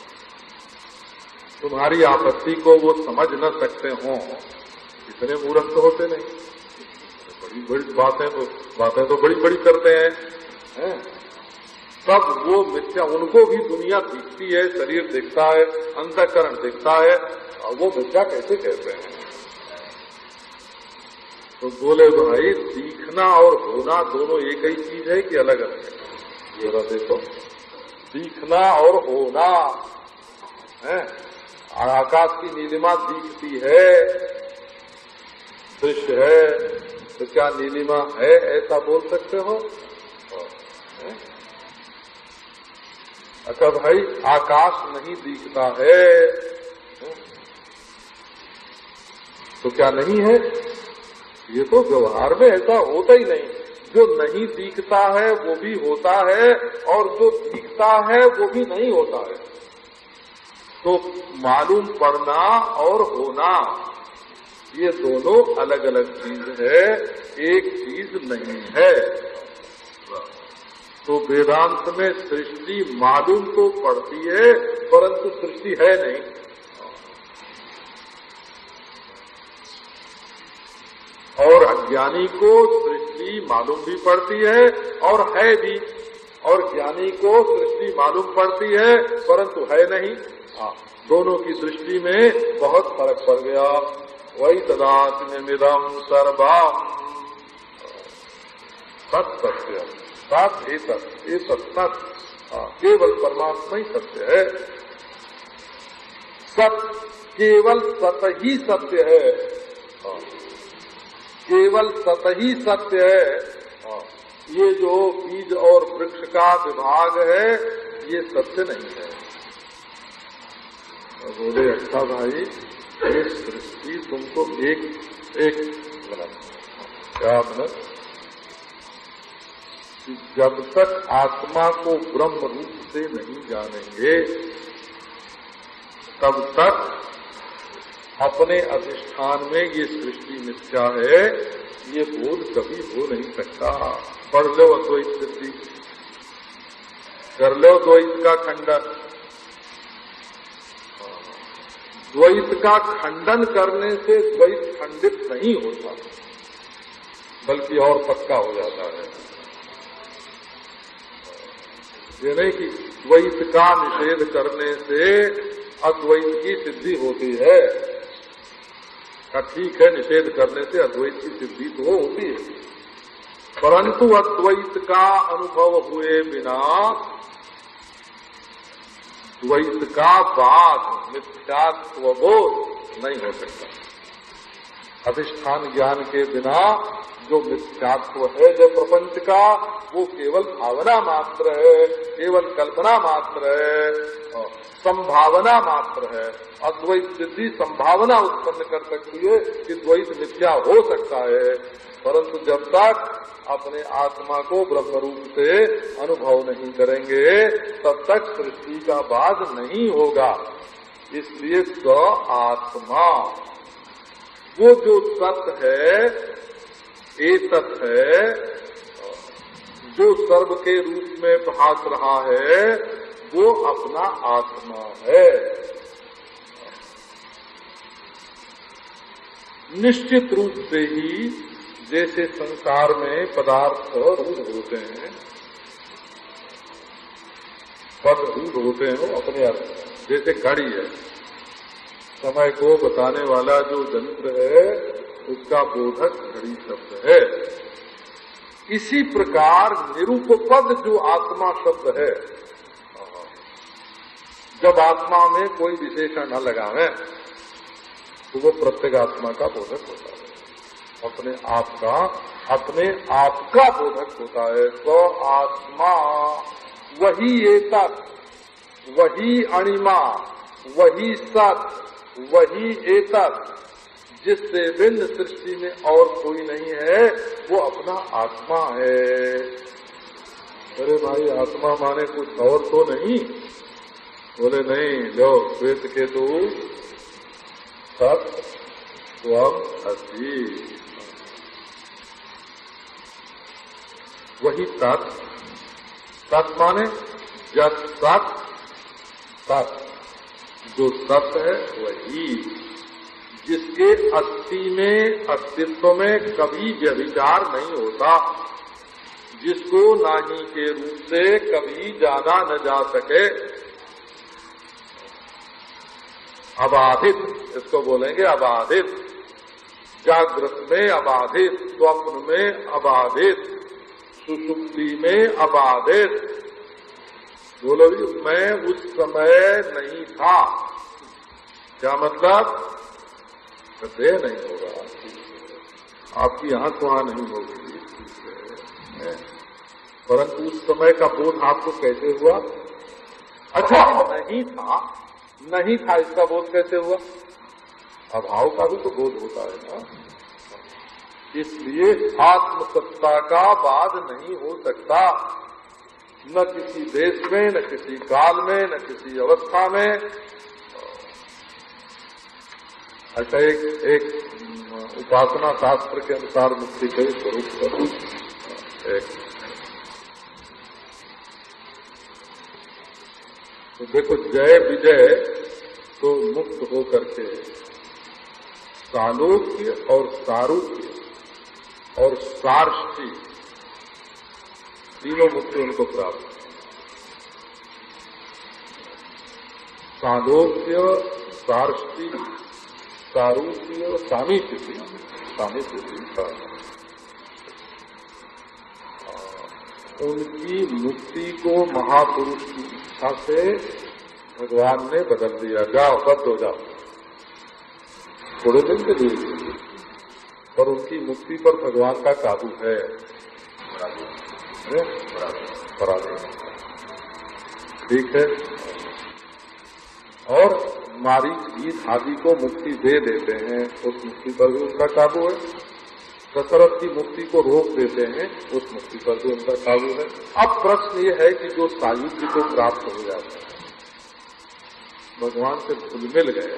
[SPEAKER 1] तुम्हारी आपत्ति को वो समझ न सकते हो, इतने मूर्ख तो होते नहीं। बड़ी बड़ी बातें तो बड़ी बड़ी करते हैं। तब वो मिथ्या, उनको भी दुनिया दिखती है, शरीर दिखता है, अंतःकरण दिखता है, और वो मिथ्या कैसे कहते हैं? तो बोले भाई दिखना और होना दोनों एक ही चीज है कि अलग अलग है? जरा देखो, दिखना और होना है। आकाश की नीलिमा दिखती है, दृश्य है, तो क्या नीलिमा है ऐसा बोल सकते हो? अच्छा भाई आकाश नहीं दिखता है तो क्या नहीं है? ये तो व्यवहार में ऐसा होता ही नहीं। जो नहीं दिखता है वो भी होता है और जो दिखता है वो भी नहीं होता है। तो मालूम पड़ना और होना ये दोनों अलग अलग चीज है, एक चीज नहीं है। तो वेदांत में सृष्टि मालूम तो पड़ती है परंतु सृष्टि है नहीं। और अज्ञानी को सृष्टि मालूम भी पड़ती है और है भी, और ज्ञानी को सृष्टि मालूम पड़ती है परंतु है नहीं। दोनों की दृष्टि में बहुत फर्क पड़ गया। वही तदात्म्यमिदं सर्वम् सत सत्य सत एतत् सत, केवल परमात्मा ही सत्य है। सत केवल सत ही सत्य है, केवल सत ही सत्य है। ये जो बीज और वृक्ष का विभाग है ये सत्य नहीं है। बोले अच्छा भाई, ये सृष्टि तुमको एक मिनट, क्या मिनट, जब तक आत्मा को ब्रह्म रूप से नहीं जानेंगे तब तक अपने अधिष्ठान में ये सृष्टि मिथ्या है ये बोध कभी हो नहीं सकता। पढ़ लो अद्वैत सिद्धि, कर लो द्वैत का खंडन। द्वैत का खंडन करने से द्वैत खंडित नहीं होता बल्कि और पक्का हो जाता है। ये नहीं कि द्वैत का निषेध करने से अद्वैत की सिद्धि होती है। ठीक है, निषेध करने से अद्वैत की सिद्धि तो होती है, परंतु अद्वैत का अनुभव हुए बिना द्वैत का बाद मिथ्यात्व बोध नहीं हो सकता। अधिष्ठान ज्ञान के बिना जो मिथ्यात्व है जो प्रपंच का वो केवल भावना मात्र है, केवल कल्पना मात्र है, संभावना मात्र है। अद्वैत सिद्धि संभावना उत्पन्न कर सकती है कि द्वैत मिथ्या हो सकता है, परंतु जब तक अपने आत्मा को ब्रह्म रूप से अनुभव नहीं करेंगे तब तक सृष्टि का बाद नहीं होगा। इसलिए स आत्मा वो जो सत्य है, एतत् है, जो सर्व के रूप में भास रहा है वो अपना आत्मा है। निश्चित रूप से ही जैसे संसार में पदार्थ रूढ़ होते हैं, पद रूढ़ होते हैं वो अपने अर्थ, जैसे घड़ी है, समय को बताने वाला जो यंत्र है उसका बोधक घड़ी शब्द है। इसी प्रकार निरूपपद जो आत्मा शब्द है, जब आत्मा में कोई विशेषण न लगावे तो वो प्रत्येगात्मा का बोधक होता है, अपने आप का बोधक होता है। तो आत्मा वही एतत्, वही अणिमा, वही सत, वही एतत्, जिससे भिन्न सृष्टि में और कोई नहीं है, वो अपना आत्मा है। अरे भाई, आत्मा माने कुछ और तो नहीं? बोले नहीं, लो श्वेत केतु सत त्वम् असि, वही तत्। तत् माने जब सत, तत् जो सत्य है वही, जिसके अस्तित्व में कभी व्यभिचार नहीं होता, जिसको नाही के रूप से कभी जाना न जा सके, अबाधित, इसको बोलेंगे अबाधित। जागृत में अबाधित, स्वप्न में अबाधित, सुषुप्ति में अबाधित। बोलो मैं उस समय नहीं था, क्या मतलब? देह नहीं होगा, आपकी आंख वहां नहीं होगी, परंतु उस समय का बोध आपको कैसे हुआ? अच्छा, नहीं था, नहीं था, इसका बोध कैसे हुआ? अभाव का भी तो बोध होता है ना। इसलिए आत्मसत्ता का वाद नहीं हो सकता, न किसी देश में, न किसी काल में, न किसी अवस्था में। ऐसा एक उपासना शास्त्र के अनुसार मुक्ति के स्वरूप एक तो देखो, जय विजय तो मुक्त होकर के सालोक्य और सारूप्य और सार्ष्टी तीनों मुक्ति उनको प्राप्त। सालोक्य, सार्ष्टी, सारूप्य, सामीप्य उनकी मुक्ति को महापुरुष की इच्छा से भगवान ने बदल दिया। जाओ, बंद हो जाओ थोड़े दिन के लिए, पर उनकी मुक्ति पर भगवान का काबू है। ठीक है। और मारीच, गीत आदि को मुक्ति दे देते हैं, उस मुक्ति पर भी उनका काबू है। दशरथ की मुक्ति को रोक देते हैं, उस मुक्ति पर भी उनका काबू है। अब प्रश्न ये है कि जो सायुज्य को प्राप्त हो जाता है, भगवान से घुल मिल गए,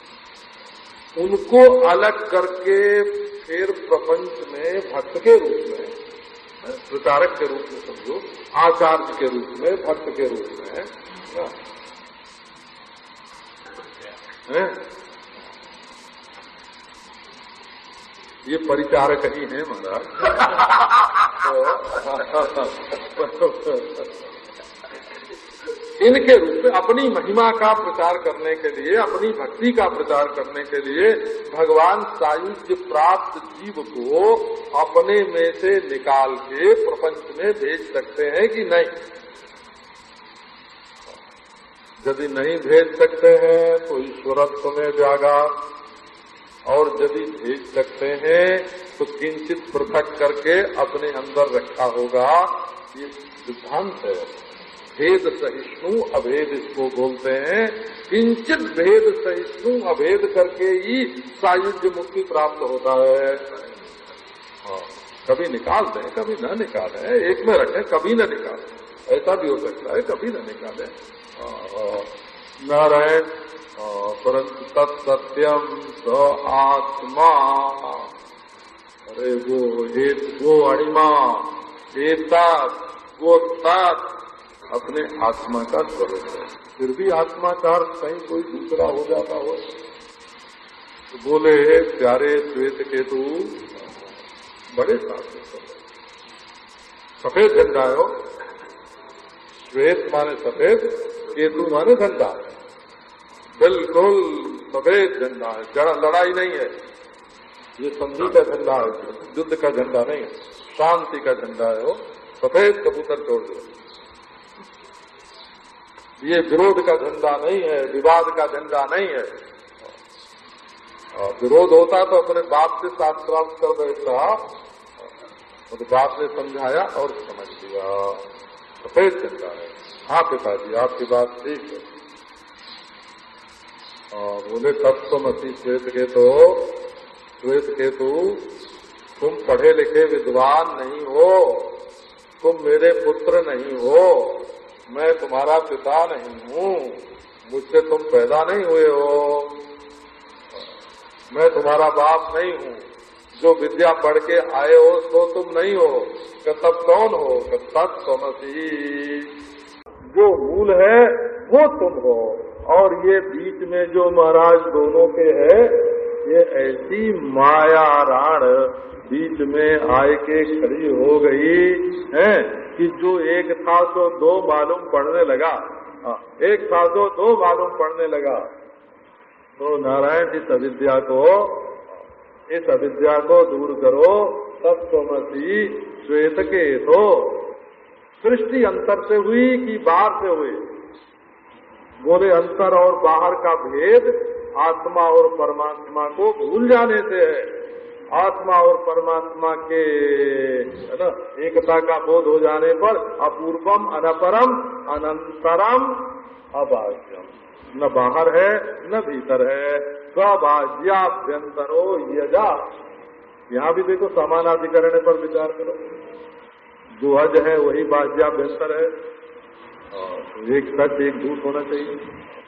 [SPEAKER 1] उनको अलग करके फिर प्रपंच में भक्त के रूप में, प्रचारक के रूप में समझो, आचार्य के रूप में, भक्त के रूप में है? ये परिचारक ही है महाराज। इनके रूप में अपनी महिमा का प्रचार करने के लिए, अपनी भक्ति का प्रचार करने के लिए भगवान सायुज्य प्राप्त जीव को अपने में से निकाल के प्रपंच में भेज सकते हैं कि नहीं? यदि नहीं भेज सकते हैं तो ईश्वरत्व में व्याघात, और यदि भेज सकते हैं तो किंचित पृथक करके अपने अंदर रखा होगा। ये सिद्धांत है। भेद सहिष्णु अभेद इसको बोलते हैं। किंचित भेद सहिष्णु अभेद करके ही सायुज्य मुक्ति प्राप्त होता है। कभी निकाल दें, कभी न निकालें, एक में रखें, कभी न निकालें, ऐसा भी हो सकता है, कभी न निकालें। नारायण परंतु तत्सत्यम स आत्मा, अरे वो अणिमा, वो तत् अपने आत्मा का स्वरूप है। फिर भी आत्मा का कहीं कोई दूसरा हो जाता हो तो बोले प्यारे श्वेत केतु, बड़े साथ सफेद झंडा है। श्वेत माने सफेद, केतु माने झंडा, बिल्कुल सफेद झंडा है। जरा लड़ाई नहीं है, ये संधि का झंडा है, युद्ध का झंडा नहीं है, शांति का झंडा है। वो सफेद कबूतर छोड़ दो, ये विरोध का झंडा नहीं है, विवाद का झंडा नहीं है। विरोध होता तो अपने बाप से साथ प्राप्त कर बैठता, तो बाप ने समझाया और समझ लिया। सफेद झंडा है। हाँ पिताजी, आपकी बात ठीक है। बोले तत्वमसि श्वेत केतु, तुम पढ़े लिखे विद्वान नहीं हो, तुम मेरे पुत्र नहीं हो, मैं तुम्हारा पिता नहीं हूँ, मुझसे तुम पैदा नहीं हुए हो, मैं तुम्हारा बाप नहीं हूँ, जो विद्या पढ़ के आए हो तो तुम नहीं हो। तब कौन हो? तत्वमसि, जो मूल है वो तुम हो। और ये बीच में जो महाराज दोनों के है, ये ऐसी माया राण बीच में आए के खड़ी हो गई है कि जो एक था तो दो मालूम पड़ने लगा, एक था तो दो मालूम पड़ने लगा। तो नारायण इस अविद्या को दूर करो। तत्वमसि श्वेत केतो, सृष्टि अंतर से हुई कि बाहर से हुई? बोले अंतर और बाहर का भेद आत्मा और परमात्मा को भूल जाने से है। आत्मा और परमात्मा के है ना एकता का बोध हो जाने पर अपूर्वम अनपरम अनंतरम अबाह्यम, न बाहर है न भीतर है। स्वबाह्याभ्यंतरो यजा, यहाँ भी देखो समानाधिकरण पर विचार करो, जो हज है वही बाह्याभ्यंतर है, और एक सच एक झूठ होना चाहिए।